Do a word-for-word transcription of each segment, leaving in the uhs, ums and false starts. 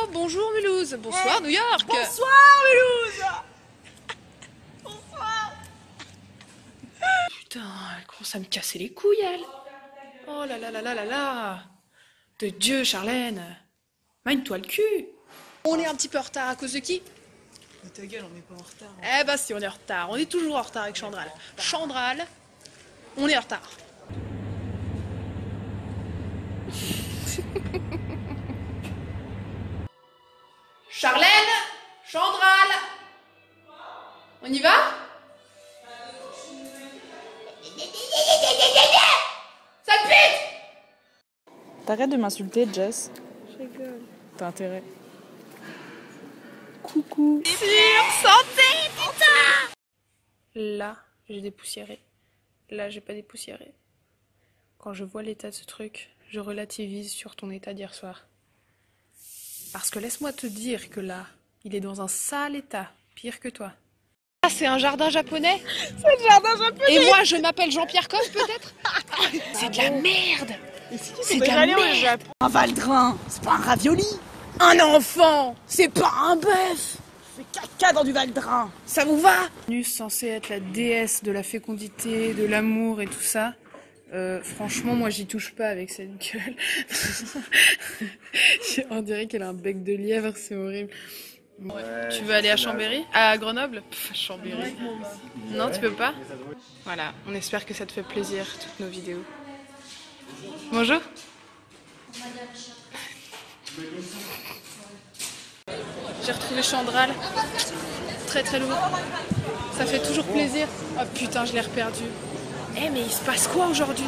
bonjour Mulhouse. Bonsoir hey. New York. Bonsoir Mulhouse. Bonsoir. Putain, elle commence à me casser les couilles, elle. Oh là là là là là là. De Dieu, Charlène. Mine-toi le cul. On est un petit peu en retard à cause de qui? De ta gueule, on n'est pas en retard. Eh bah si, on est en retard. On est toujours en retard avec Chandral. Chandral, on est en retard. Charlène, Chandral, on y va? Ça te pète! T'arrêtes de m'insulter, Jess. Je rigole. T'as intérêt. Coucou. Sur santé, putain! Là, j'ai dépoussiéré. Là, j'ai pas dépoussiéré. Quand je vois l'état de ce truc, je relativise sur ton état d'hier soir. Parce que laisse-moi te dire que là, il est dans un sale état, pire que toi. Ah, c'est un jardin japonais? C'est le jardin japonais. Et moi, je m'appelle Jean-Pierre Coff, peut-être? C'est de la merde. C'est de la merde. Un valdrin, c'est pas un ravioli. Un enfant, c'est pas un bœuf. Je fais caca dans du valdrin. Ça vous va? Censée être la déesse de la fécondité, de l'amour et tout ça. Euh, franchement, moi j'y touche pas avec cette gueule. On dirait qu'elle a un bec de lièvre, c'est horrible. Ouais, tu veux aller à Chambéry? À Grenoble? Pff, Chambéry. Non, tu peux pas? Voilà, on espère que ça te fait plaisir, toutes nos vidéos. Bonjour. J'ai retrouvé Chandral. Très très lourd. Ça fait toujours plaisir. Oh putain, je l'ai reperdu. Eh mais il se passe quoi aujourd'hui?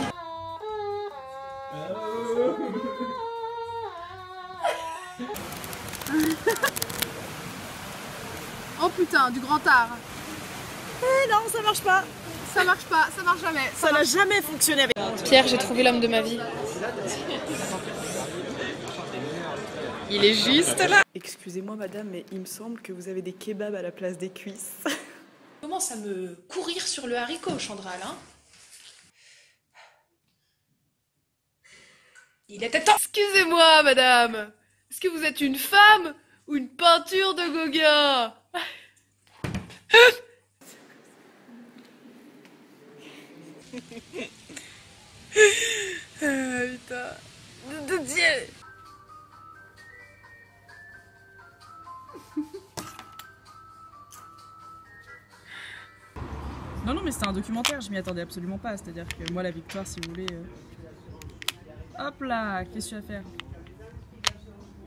Oh putain, du grand art. Eh non, ça marche pas. Ça marche pas, ça marche jamais. Ça n'a jamais fonctionné avec Pierre, j'ai trouvé l'homme de ma vie. Il est juste là. Excusez-moi madame, mais il me semble que vous avez des kebabs à la place des cuisses. Commence à me courir sur le haricot, Chandral, hein? Il était temps. Excusez-moi, madame. Est-ce que vous êtes une femme ou une peinture de Gauguin? Ah, putain. De, de Dieu. Non, non, mais c'était un documentaire, je m'y attendais absolument pas. C'est-à-dire que moi, la victoire, si vous voulez... Euh... Hop là, qu'est-ce que tu vas faire?